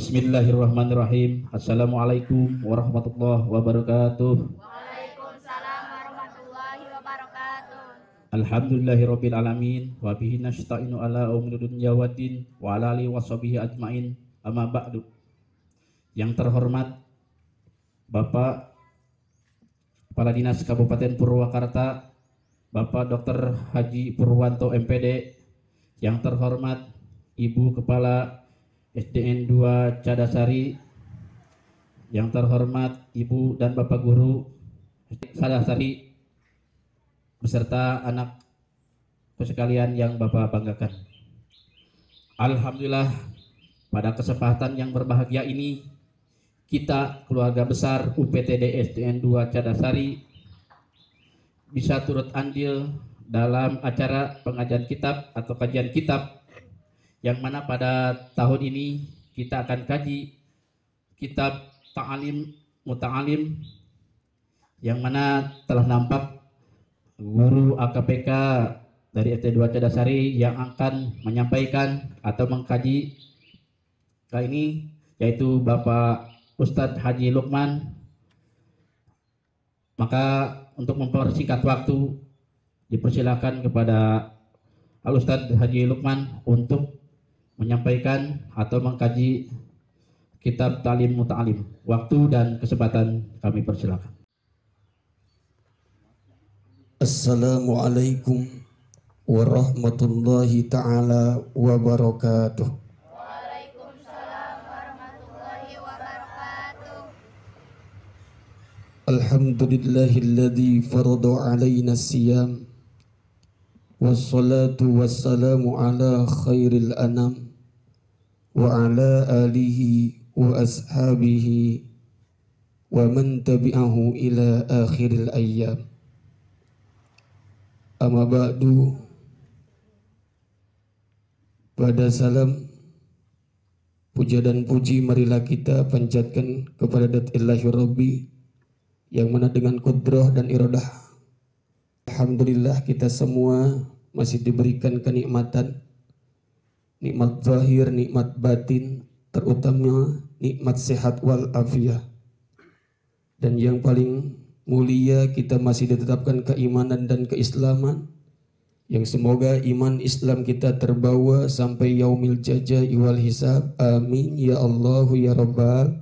Bismillahirrahmanirrahim. Assalamualaikum warahmatullahi wabarakatuh. Waalaikumsalam warahmatullahi wabarakatuh. Alhamdulillahirabbil alamin wa bihi nasta'inu ala umuri dunya waddin wa ala alihi washabihi ajmain. Amma ba'du. Yang terhormat Bapak Kepala Dinas Kabupaten Purwakarta, Bapak Dr. Haji Purwanto MPD. Yang terhormat Ibu Kepala SDN 2 Cadasari, yang terhormat Ibu dan Bapak Guru Cadasari beserta anak sekalian yang Bapak banggakan. Alhamdulillah, pada kesempatan yang berbahagia ini kita keluarga besar UPTD SDN 2 Cadasari bisa turut andil dalam acara pengajian kitab atau kajian kitab, yang mana pada tahun ini kita akan kaji kitab Ta'alim Muta'alim, yang mana telah nampak guru AKPK dari ST2 Cadasari yang akan menyampaikan atau mengkaji kali ini, yaitu Bapak Ustadz Haji Lukman. Maka untuk mempersingkat waktu, dipersilakan kepada Al Ustadz Haji Lukman untuk menyampaikan atau mengkaji kitab Ta'alim Muta'alim. Waktu dan kesempatan kami persilakan. Assalamualaikum warahmatullahi ta'ala wabarakatuh. Waalaikumsalam warahmatullahi wabarakatuh. Alhamdulillahilladzi farada alaina siyam wassalatu wassalamu ala khairil anam wa ala alihi wa ashabihi wa man tabi'ahu ila akhiril ayyam. Amma ba'du. Pada salam puja dan puji marilah kita panjatkan kepada Dzatillahi Rabbi, yang mana dengan kudrah dan iradah alhamdulillah kita semua masih diberikan kenikmatan, nikmat zahir, nikmat batin, terutama nikmat sehat wal afiyah. Dan yang paling mulia, kita masih ditetapkan keimanan dan keislaman, yang semoga iman Islam kita terbawa sampai yaumil jazaa wal hisab. Amin ya Allah ya Rabbal.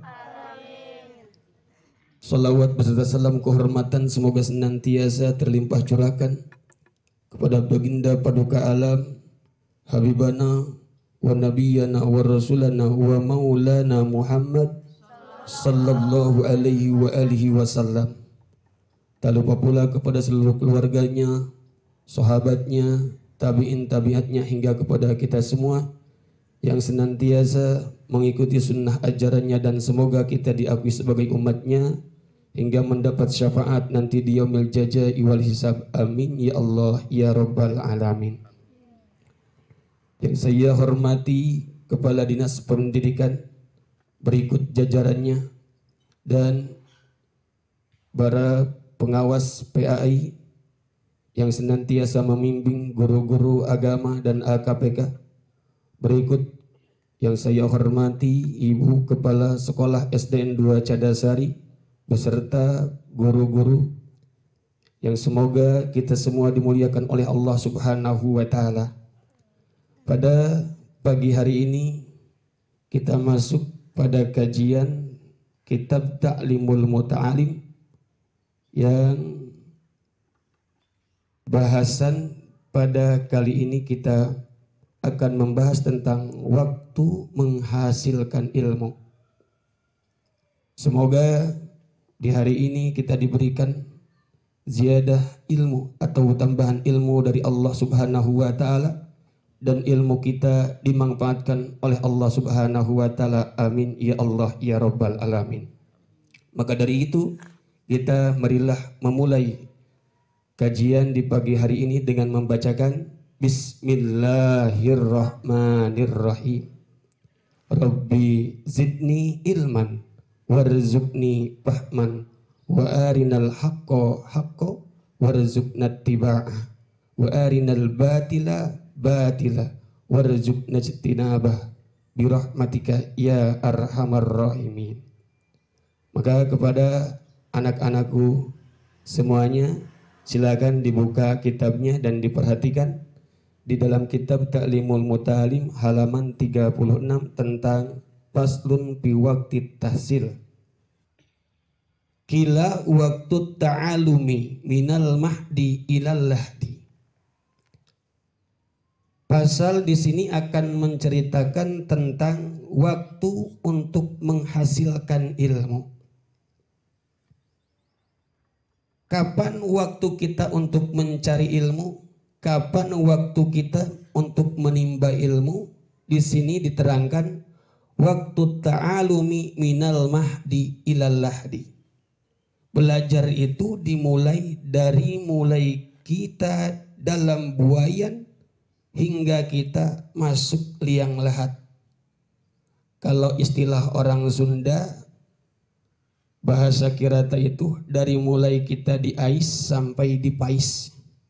Salawat beserta salam kehormatan semoga senantiasa terlimpah curahkan kepada baginda paduka alam, habibana wa nabiyana wa rasulana wa maulana Muhammad sallallahu alaihi wa alihi wasallam. Tak lupa pula kepada seluruh keluarganya, sahabatnya, tabi'in tabi'atnya, hingga kepada kita semua yang senantiasa mengikuti sunnah ajarannya, dan semoga kita diakui sebagai umatnya hingga mendapat syafaat nanti di yaumil jazaa wal hisab. Amin ya Allah ya Rabbal alamin. Yang saya hormati Kepala Dinas Pendidikan berikut jajarannya dan para pengawas PAI yang senantiasa membimbing guru-guru agama dan AKPK. Berikut yang saya hormati Ibu Kepala Sekolah SDN 2 Cadasari beserta guru-guru, yang semoga kita semua dimuliakan oleh Allah Subhanahu wa taala. Pada pagi hari ini kita masuk pada kajian kitab Ta'limul Muta'alim, yang bahasan pada kali ini kita akan membahas tentang waktu menghasilkan ilmu. Semoga di hari ini kita diberikan ziyadah ilmu atau tambahan ilmu dari Allah Subhanahu wa taala, dan ilmu kita dimanfaatkan oleh Allah Subhanahu wa taala. Amin ya Allah ya Rabbal alamin. Maka dari itu kita marilah memulai kajian di pagi hari ini dengan membacakan Bismillahirrahmanirrahim. Rabbi zidni ilman warzuqni fahman wa arinal haqqo haqqo warzuqna tiba'ah wa arinal batila batila warzuqna ijtinabah. birahmatika ya arhamar rahimin. Maka kepada anak-anakku semuanya, silakan dibuka kitabnya dan diperhatikan. Di dalam kitab Ta'limul Muta'alim halaman 36 tentang faslun fi waqti tahsil. Kila waktu ta'alumi minal mahdi ilal lahdi. Pasal di sini akan menceritakan tentang waktu untuk menghasilkan ilmu. Kapan waktu kita untuk mencari ilmu? Kapan waktu kita untuk menimba ilmu? Di sini diterangkan waktu ta'alumi minal mahdi ilal lahdi. Belajar itu dimulai dari mulai kita dalam buayan hingga kita masuk liang lahat. Kalau istilah orang Sunda, bahasa Kirata itu dari mulai kita diais sampai dipais.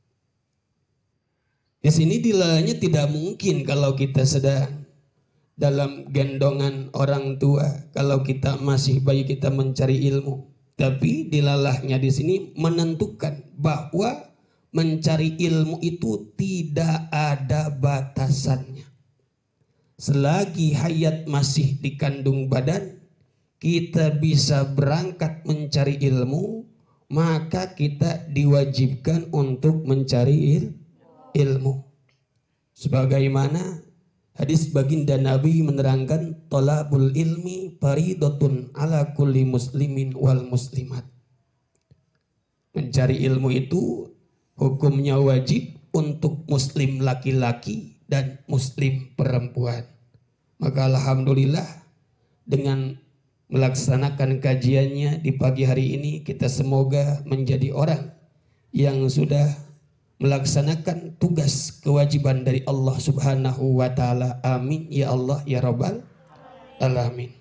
Di sini dilalanya tidak mungkin kalau kita sedang dalam gendongan orang tua, kalau kita masih bayi kita mencari ilmu. Tapi dilalahnya di sini menentukan bahwa mencari ilmu itu tidak ada batasannya. Selagi hayat masih dikandung badan, kita bisa berangkat mencari ilmu, maka kita diwajibkan untuk mencari ilmu. Sebagaimana hadis baginda Nabi menerangkan thalabul ilmi faridatun ala kulli muslimin wal muslimat. Mencari ilmu itu hukumnya wajib untuk muslim laki-laki dan muslim perempuan. Maka alhamdulillah dengan melaksanakan kajiannya di pagi hari ini, kita semoga menjadi orang yang sudah melaksanakan tugas kewajiban dari Allah Subhanahu wa taala. Amin ya Allah ya Rabbal alamin.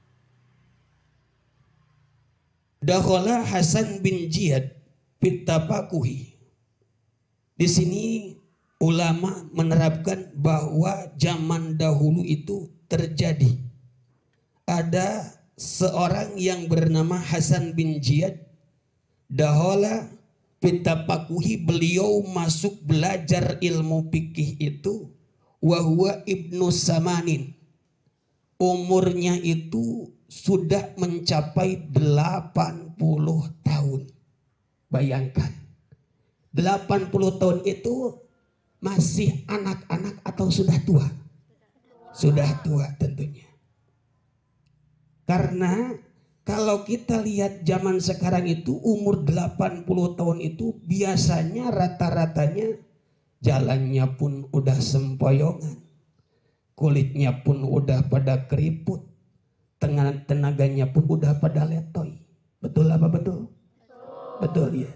Dakhala Hasan bin Ziyad fit tafakuhi. Di sini ulama menerapkan bahwa zaman dahulu itu terjadi ada seorang yang bernama Hasan bin Ziyad. Dakhala Pitapakuhi, beliau masuk belajar ilmu fikih itu wahwa ibnu samanin, umurnya itu sudah mencapai 80 tahun. Bayangkan 80 tahun itu masih anak-anak atau sudah tua? Sudah tua tentunya. Karena kalau kita lihat zaman sekarang itu umur 80 tahun itu biasanya rata-ratanya jalannya pun udah sempoyongan. Kulitnya pun udah pada keriput. Tenaganya pun udah pada letoy. Betul apa betul? Betul ya.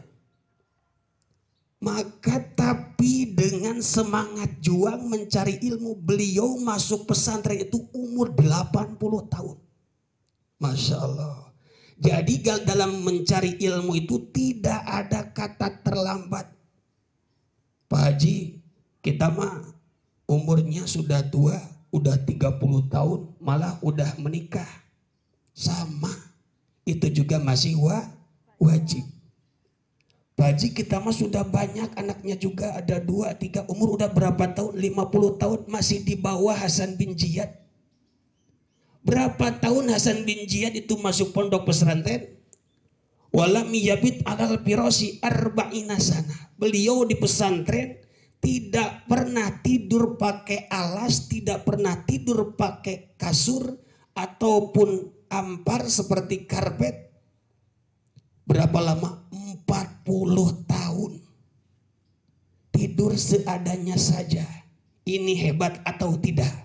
Maka tapi dengan semangat juang mencari ilmu, beliau masuk pesantren itu umur 80 tahun. Masya Allah. Jadi dalam mencari ilmu itu tidak ada kata terlambat. Pak Haji, kita mah umurnya sudah tua, udah 30 tahun, malah udah menikah. Sama, itu juga masih wajib. Pak Haji, kita mah sudah banyak anaknya juga, ada 2, 3, umur udah berapa tahun, 50 tahun, masih di bawah Hasan bin Ziyad. Berapa tahun Hasan bin Ziyad itu masuk pondok pesantren? Walam yabit alal firasi arba'ina sana. Beliau di pesantren tidak pernah tidur pakai alas, tidak pernah tidur pakai kasur ataupun ampar seperti karpet. Berapa lama? 40 tahun. Tidur seadanya saja. Ini hebat atau tidak?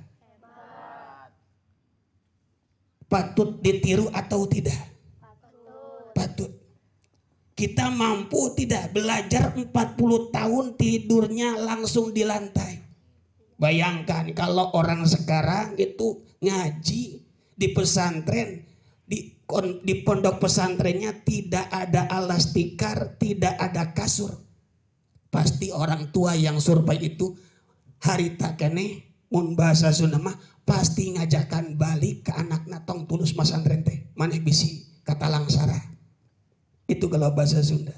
Patut ditiru atau tidak? Patut. Kita mampu tidak belajar 40 tahun tidurnya langsung di lantai? Bayangkan kalau orang sekarang itu ngaji di pesantren, di pondok pesantrennya tidak ada alas tikar, tidak ada kasur. Pasti orang tua yang survei itu hari tak kene mun bahasa Sunda mah pasti ngajakan balik ke anakna tong tulus masantren teh. Maneh bisi kata langsara. Itu kalau bahasa Sunda.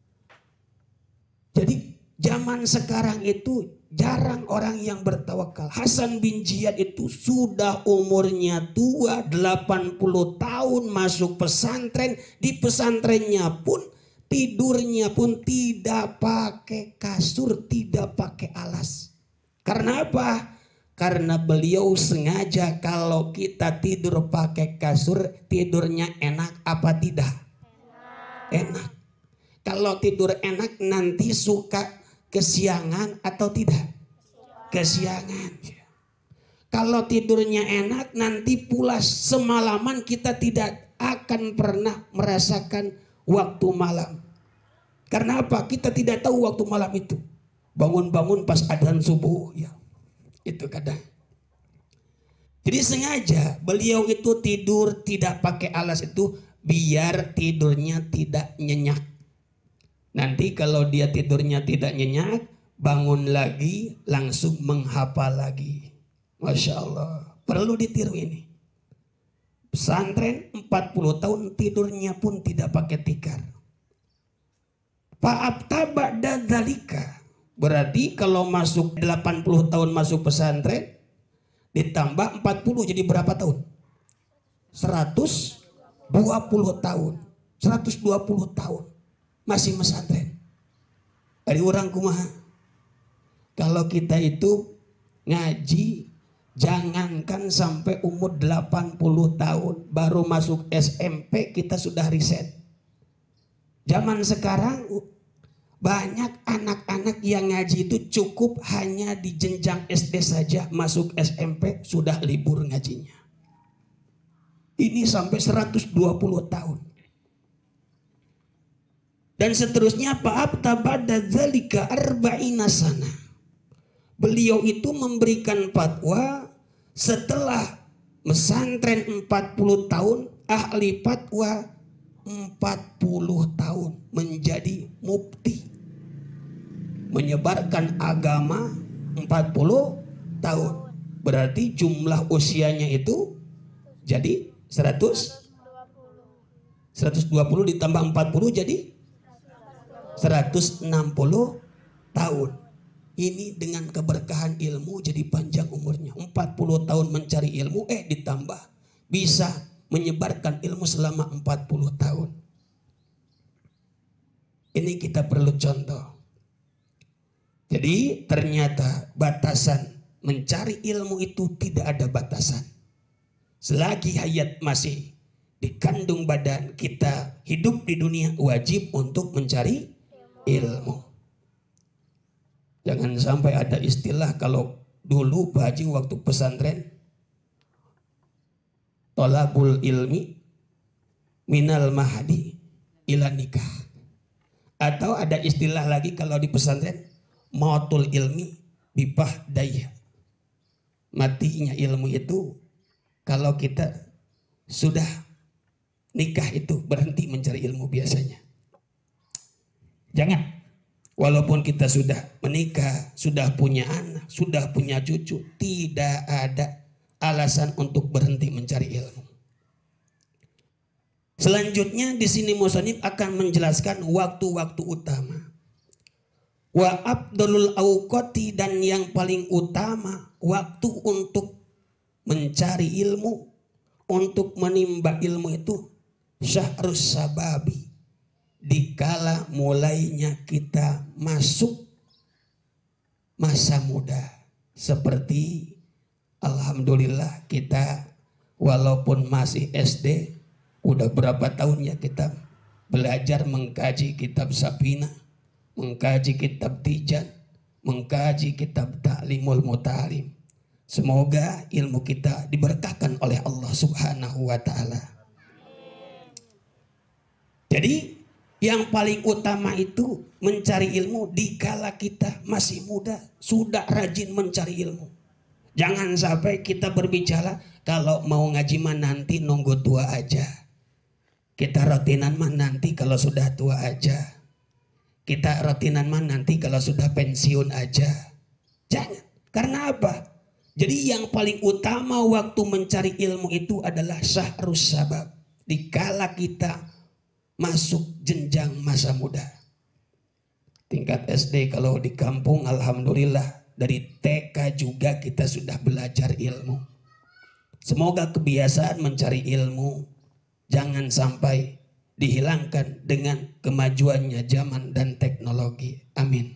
Jadi zaman sekarang itu jarang orang yang bertawakal. Hasan bin Ziyad itu sudah umurnya tua, 80 tahun masuk pesantren. Di pesantrennya pun tidurnya pun tidak pakai kasur, tidak pakai alas. Karena apa? Karena beliau sengaja kalau kita tidur pakai kasur, tidurnya enak apa tidak? Enak. Kalau tidur enak nanti suka kesiangan atau tidak? Kesiangan. Kalau tidurnya enak nanti pulas semalaman kita tidak akan pernah merasakan waktu malam. Karena apa? Kita tidak tahu waktu malam itu. Bangun-bangun pas adzan subuh ya. Itu kadang. Jadi sengaja beliau itu tidur tidak pakai alas itu biar tidurnya tidak nyenyak. Nanti kalau dia tidurnya tidak nyenyak, bangun lagi langsung menghafal lagi. Masya Allah. Perlu ditiru ini. Pesantren 40 tahun tidurnya pun tidak pakai tikar. Fa'abta ba'da dzalika. Berarti kalau masuk 80 tahun masuk pesantren ditambah 40 jadi berapa tahun? 120 tahun. 120 tahun masih pesantren. Dari orang kumaha. Kalau kita itu ngaji jangankan sampai umur 80 tahun baru masuk SMP kita sudah riset. Zaman sekarang banyak anak-anak yang ngaji itu cukup hanya di jenjang SD saja, masuk SMP sudah libur ngajinya. Ini sampai 120 tahun. Dan seterusnya fa'abta ba'da dzalika arba'ina sana. Beliau itu memberikan fatwa setelah pesantren 40 tahun, ahli fatwa 40 tahun menjadi mufti. Menyebarkan agama 40 tahun. Berarti jumlah usianya itu jadi 120 ditambah 40 jadi 160 tahun. Ini dengan keberkahan ilmu jadi panjang umurnya. 40 tahun mencari ilmu ditambah bisa menyebarkan ilmu selama 40 tahun. Ini kita perlu contoh. Jadi ternyata batasan mencari ilmu itu tidak ada batasan. Selagi hayat masih dikandung badan, kita hidup di dunia wajib untuk mencari ilmu. Jangan sampai ada istilah kalau dulu Pak Haji waktu pesantren, tolabul ilmi minal mahdi ila nikah. Atau ada istilah lagi kalau di pesantren, mautul ilmi bipah daya. Matinya ilmu itu kalau kita sudah nikah itu berhenti mencari ilmu biasanya. Jangan. Walaupun kita sudah menikah, sudah punya anak, sudah punya cucu, tidak ada alasan untuk berhenti mencari ilmu. Selanjutnya di sini musannif akan menjelaskan waktu-waktu utama. Wa afdalul awqati, dan yang paling utama waktu untuk mencari ilmu, untuk menimba ilmu itu syahrus sababi, dikala mulainya kita masuk masa muda. Seperti alhamdulillah kita walaupun masih SD, udah berapa tahun ya kita belajar mengkaji kitab Sapina, mengkaji kitab Tijan, mengkaji kitab Ta'limul Muta'alim. Semoga ilmu kita diberkahkan oleh Allah Subhanahu wa ta'ala. Jadi yang paling utama itu mencari ilmu dikala kita masih muda, sudah rajin mencari ilmu. Jangan sampai kita berbicara kalau mau ngaji mah nanti nunggu tua aja. Kita rutinan mah nanti kalau sudah tua aja. Kita rutinan mah nanti kalau sudah pensiun aja. Jangan. Karena apa? Jadi yang paling utama waktu mencari ilmu itu adalah syahrus sabab. Dikala kita masuk jenjang masa muda. Tingkat SD kalau di kampung alhamdulillah dari TK juga kita sudah belajar ilmu. Semoga kebiasaan mencari ilmu jangan sampai dihilangkan dengan kemajuannya zaman dan teknologi. Amin.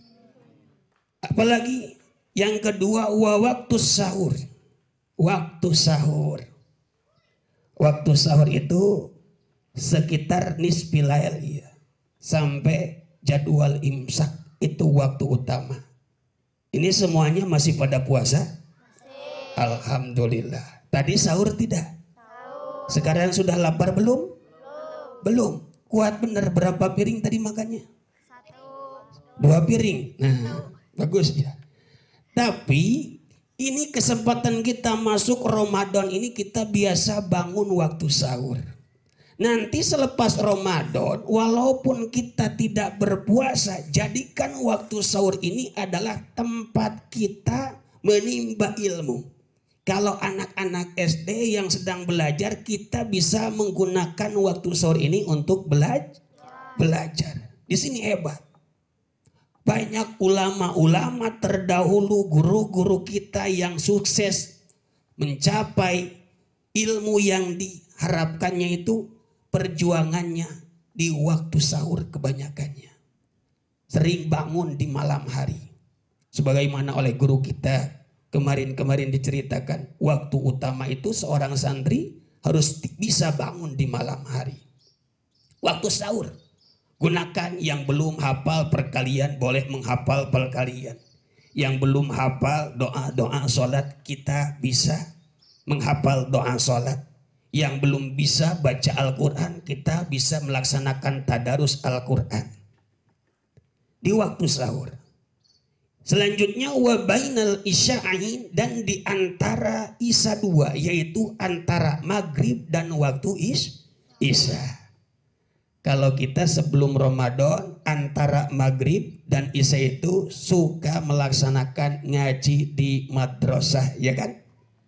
Apalagi yang kedua, waktu sahur. Waktu sahur. Waktu sahur itu sekitar nisfil lail ya, sampai jadwal imsak itu waktu utama. Ini semuanya masih pada puasa? Alhamdulillah. Tadi sahur tidak? Sekarang sudah lapar belum? Belum. Kuat benar berapa piring tadi makannya? 2 piring. Nah, bagus ya. Tapi ini kesempatan kita masuk Ramadan ini kita biasa bangun waktu sahur. Nanti selepas Ramadan walaupun kita tidak berpuasa, jadikan waktu sahur ini adalah tempat kita menimba ilmu. Kalau anak-anak SD yang sedang belajar, kita bisa menggunakan waktu sahur ini untuk belajar. Di sini hebat. Banyak ulama-ulama terdahulu, guru-guru kita yang sukses mencapai ilmu yang diharapkannya itu perjuangannya di waktu sahur kebanyakannya. Sering bangun di malam hari. Sebagaimana oleh guru kita kemarin diceritakan, waktu utama itu seorang santri harus bisa bangun di malam hari. Waktu sahur. Gunakan yang belum hafal perkalian boleh menghafal perkalian. Yang belum hafal doa-doa sholat kita bisa menghafal doa sholat. Yang belum bisa baca Al-Quran kita bisa melaksanakan tadarus Al-Quran. Di waktu sahur. Selanjutnya wa bainal isya'ain, dan di antara isya 2 yaitu antara maghrib dan waktu isya. Kalau kita sebelum Ramadan antara maghrib dan isya itu suka melaksanakan ngaji di madrasah, ya kan?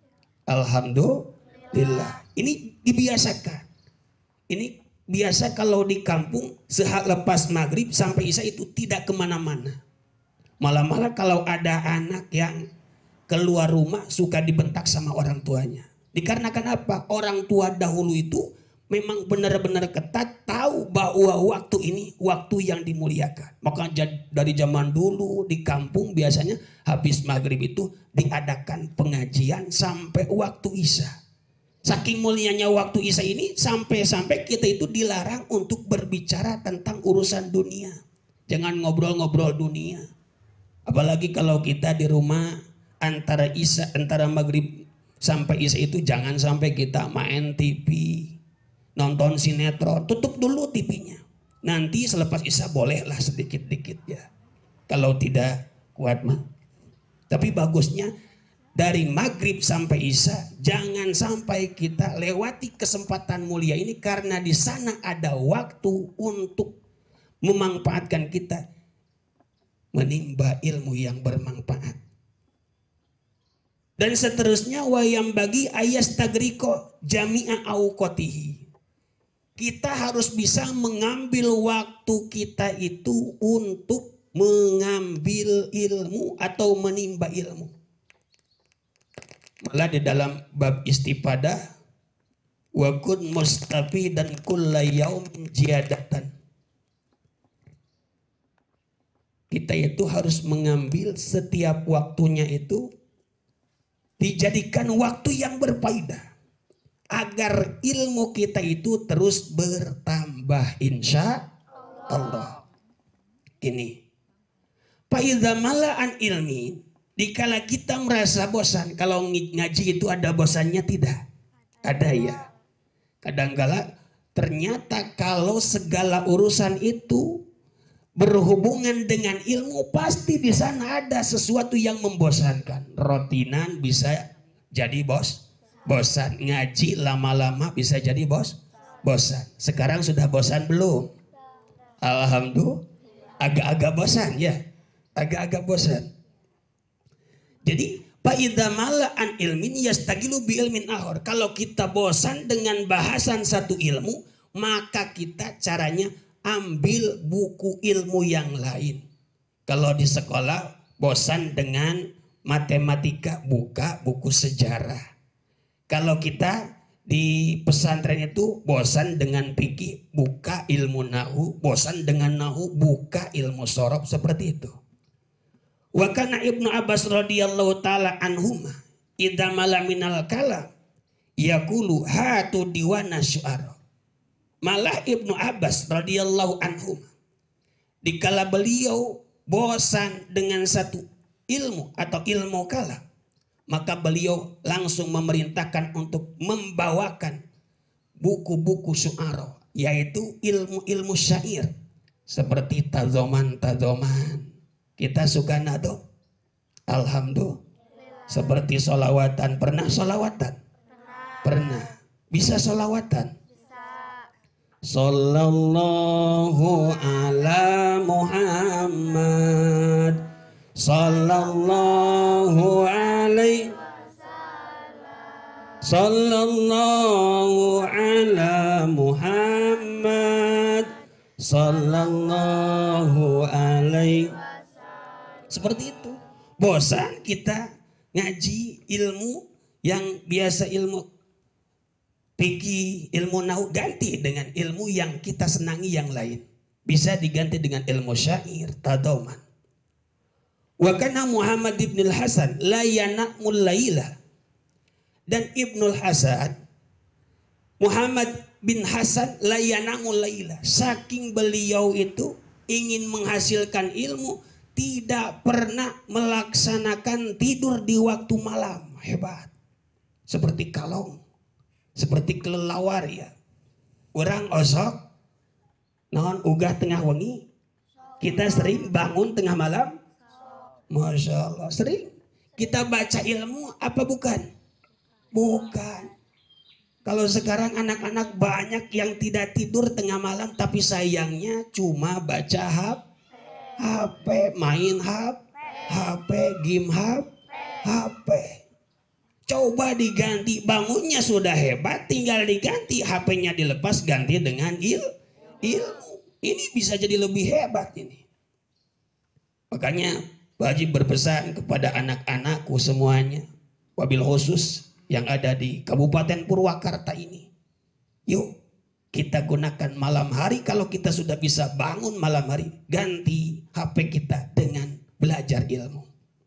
Alhamdulillah. Ini dibiasakan. Ini biasa kalau di kampung selepas maghrib sampai isya itu tidak kemana-mana. Malah kalau ada anak yang keluar rumah suka dibentak sama orang tuanya. Dikarenakan apa? Orang tua dahulu itu memang benar-benar ketat, tahu bahwa waktu ini waktu yang dimuliakan. Maka dari zaman dulu di kampung biasanya habis maghrib itu diadakan pengajian sampai waktu isya. Saking mulianya waktu isya ini sampai kita itu dilarang untuk berbicara tentang urusan dunia. Jangan ngobrol-ngobrol dunia. Apalagi kalau kita di rumah antara maghrib sampai isya itu jangan sampai kita main TV. Nonton sinetron, tutup dulu TV-nya. Nanti selepas isya bolehlah sedikit-dikit ya. Kalau tidak kuat mah. Tapi bagusnya dari maghrib sampai isya jangan sampai kita lewati kesempatan mulia ini, karena di sana ada waktu untuk memanfaatkan kita menimba ilmu yang bermanfaat. Dan seterusnya wayam bagi ayas tagriko jami'a auqatihi. Kita harus bisa mengambil waktu kita itu untuk mengambil ilmu atau menimba ilmu. Malah di dalam bab istifadah, wa kun mustafidan kulla yaum jiyadatan. Kita itu harus mengambil setiap waktunya itu dijadikan waktu yang berfaedah. Agar ilmu kita itu terus bertambah insya Allah. Ini. Fa'idha mala'an ilmi. Dikala kita merasa bosan. Kalau ngaji itu ada bosannya tidak? Ada ya. Kadangkala ternyata kalau segala urusan itu berhubungan dengan ilmu, pasti di sana ada sesuatu yang membosankan. Rotinan bisa jadi bosan, ngaji lama-lama bisa jadi bosan. Sekarang sudah bosan belum? Alhamdulillah, agak-agak bosan ya, agak-agak bosan. Jadi Fa idza mala an ilmin yastagilu bi ilmin akhar. Kalau kita bosan dengan bahasan satu ilmu, maka kita caranya ambil buku ilmu yang lain. Kalau di sekolah bosan dengan matematika, buka buku sejarah. Kalau kita di pesantren itu bosan dengan fikih, buka ilmu nahu, bosan dengan nahu, buka ilmu sorof, seperti itu. Wa kana Ibnu Abbas radhiyallahu taala anhuma idza malaminal kalam yaqulu hatu diwana syu'ara. Malah Ibnu Abbas radhiyallahu anhuma dikala beliau bosan dengan satu ilmu atau ilmu kalam, maka beliau langsung memerintahkan untuk membawakan buku-buku syu'ara, yaitu ilmu-ilmu syair seperti tazoman. Kita suka nado? Alhamdulillah. Seperti solawatan. Pernah solawatan? Pernah. Bisa solawatan? Sallallahu ala Muhammad. Sallallahu alaihi. Sallallahu ala Muhammad. Sallallahu alaihi. Seperti itu. Bosan kita ngaji ilmu yang biasa, ilmu fikih, ilmu nahwu, ganti dengan ilmu yang kita senangi yang lain. Bisa diganti dengan ilmu syair, tadoman. Wa kana Muhammad ibn al-Hasan la yanamul laila. Dan Ibnul Hasan, Muhammad bin Hasan la yanamul laila. Saking beliau itu ingin menghasilkan ilmu, tidak pernah melaksanakan tidur di waktu malam. Hebat. Seperti kalong, seperti kelelawar ya. Orang osok, naon ugah tengah wengi. Kita sering bangun tengah malam. Masya Allah, sering. Kita baca ilmu apa bukan? Bukan. Kalau sekarang anak-anak banyak yang tidak tidur tengah malam, tapi sayangnya cuma baca HP, main HP, game HP. Coba diganti, bangunnya sudah hebat, tinggal diganti, HP-nya dilepas, ganti dengan ilmu. Ini bisa jadi lebih hebat ini. Makanya Pak Haji berpesan kepada anak-anakku semuanya, wabil khusus yang ada di Kabupaten Purwakarta ini. Yuk kita gunakan malam hari. Kalau kita sudah bisa bangun malam hari, ganti HP kita dengan belajar ilmu.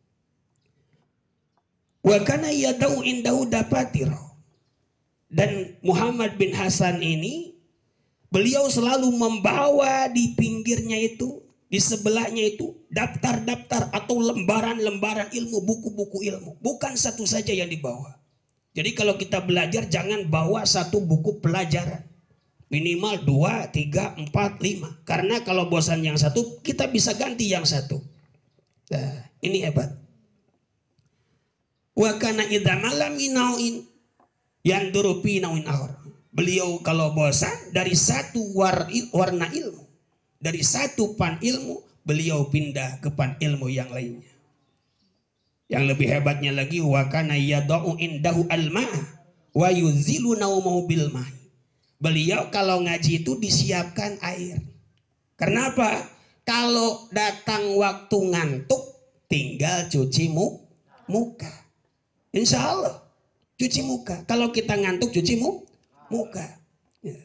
Wa kana yadau indahu dafatir. Dan Muhammad bin Hasan ini, beliau selalu membawa di pinggirnya itu, di sebelahnya itu daftar-daftar atau lembaran-lembaran ilmu, buku-buku ilmu. Bukan satu saja yang dibawa. Jadi kalau kita belajar jangan bawa satu buku pelajaran. Minimal 2, 3, 4, 5. Karena kalau bosan yang satu, kita bisa ganti yang satu. Nah, ini hebat. Wa kana idza malami nauin yanduru fi nauin akhar. Beliau kalau bosan dari satu warna ilmu, dari satu pan ilmu, beliau pindah ke pan ilmu yang lainnya. Yang lebih hebatnya lagi, wa kana yadau indahu al-ma'a wa yuzilu naumahu bil ma'i. Beliau kalau ngaji itu disiapkan air. Kenapa? Kalau datang waktu ngantuk, tinggal cuci muka. Insya Allah cuci muka. Kalau kita ngantuk cuci muka. Ya.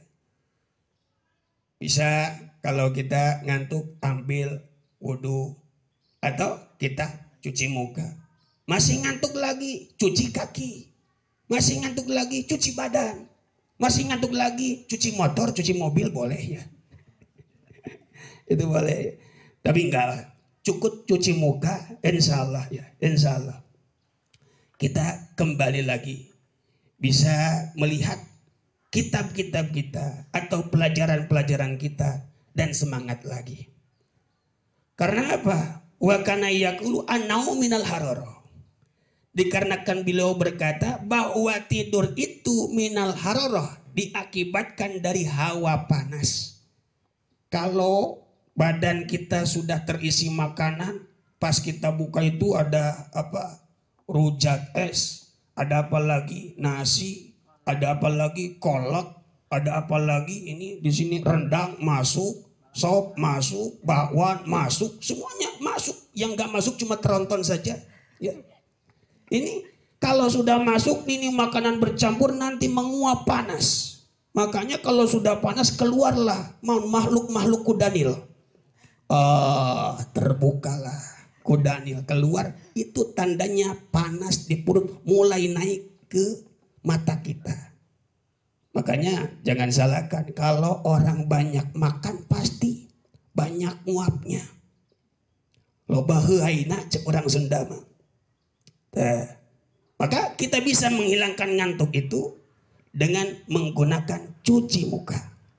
Bisa kalau kita ngantuk ambil wudhu atau kita cuci muka. Masih ngantuk lagi cuci kaki. Masih ngantuk lagi cuci badan. Masih ngantuk lagi cuci motor, cuci mobil, boleh ya. Itu boleh. Tapi enggak, cukup cuci muka, insya Allah ya, insya Allah. Kita kembali lagi bisa melihat kitab-kitab kita atau pelajaran-pelajaran kita dan semangat lagi. Karena apa? Wa kana yaqulu annau minal harara. Dikarenakan beliau berkata bahwa tidur itu minal hararah, diakibatkan dari hawa panas. Kalau badan kita sudah terisi makanan, pas kita buka itu ada apa? rujak es, ada apa lagi nasi, ada apa lagi kolak, ada apa lagi ini di sini rendang masuk, sop masuk, bakwan masuk, semuanya masuk. Yang nggak masuk cuma tronton saja. Ya. Ini kalau sudah masuk ini makanan bercampur nanti menguap panas. Makanya kalau sudah panas keluarlah makhluk-makhluk kudanil. Terbukalah kudanil keluar, itu tandanya panas di perut mulai naik ke mata kita. Makanya jangan salahkan kalau orang banyak makan pasti banyak nguapnya. Loba heuaina cek orang Sunda mah. Maka kita bisa menghilangkan ngantuk itu dengan menggunakan cuci muka.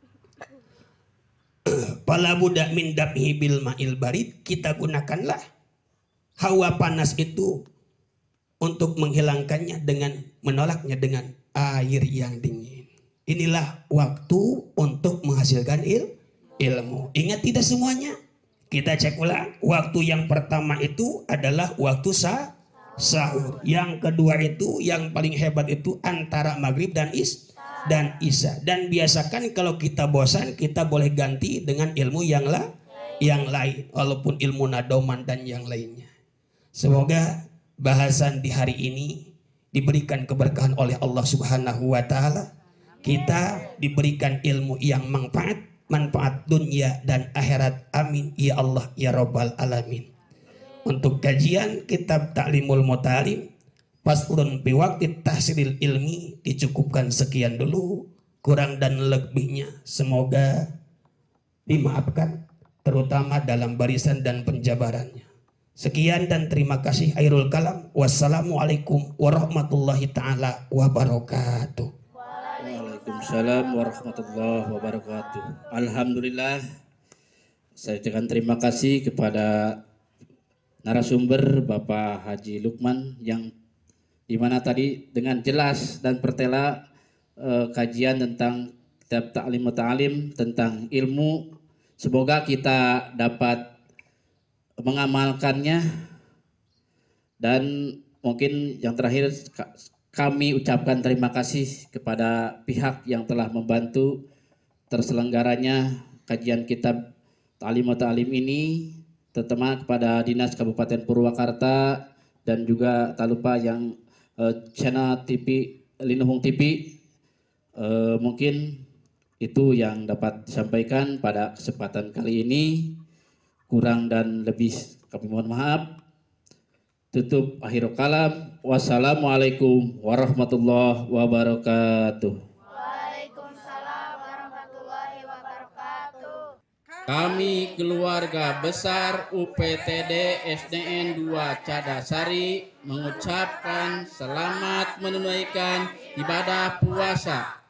Pala budak min dabhi bil ma'il barid, kita gunakanlah hawa panas itu untuk menghilangkannya dengan menolaknya dengan air yang dingin. Inilah waktu untuk menghasilkan ilmu. Ingat tidak semuanya. Kita cek ulang. Waktu yang pertama itu adalah waktu sahur. Yang kedua itu yang paling hebat itu antara maghrib dan isya. Dan biasakan kalau kita bosan kita boleh ganti dengan ilmu yang lain. Walaupun ilmu nadoman dan yang lainnya. Semoga bahasan di hari ini diberikan keberkahan oleh Allah Subhanahu wa Ta'ala. Kita diberikan ilmu yang manfaat dunia dan akhirat. Amin ya Allah ya Rabbal alamin. Untuk kajian kitab Ta'limul Muta'alim faslun bi waqti tahsilil ilmi dicukupkan sekian dulu. Kurang dan lebihnya semoga dimaafkan, terutama dalam barisan dan penjabarannya. Sekian dan terima kasih. Akhirul kalam. Wassalamualaikum warahmatullahi taala wabarakatuh. Waalaikumsalam warahmatullahi wabarakatuh. Alhamdulillah, saya ucapkan terima kasih kepada narasumber Bapak Haji Lukman yang dimana tadi dengan jelas dan pertela kajian tentang kitab Ta'lim Ta'alim tentang ilmu. Semoga kita dapat mengamalkannya, dan mungkin yang terakhir kami ucapkan terima kasih kepada pihak yang telah membantu terselenggaranya kajian kitab Ta'lim Ta'alim ini, terutama kepada Dinas Kabupaten Purwakarta dan juga tak lupa yang channel TV Linuhung TV. Mungkin itu yang dapat disampaikan pada kesempatan kali ini. Kurang dan lebih kami mohon maaf. Tutup akhirul kalam. Wassalamualaikum warahmatullahi wabarakatuh. Waalaikumsalam warahmatullahi wabarakatuh. Kami keluarga besar UPTD SDN 2 Cadasari mengucapkan selamat menunaikan ibadah puasa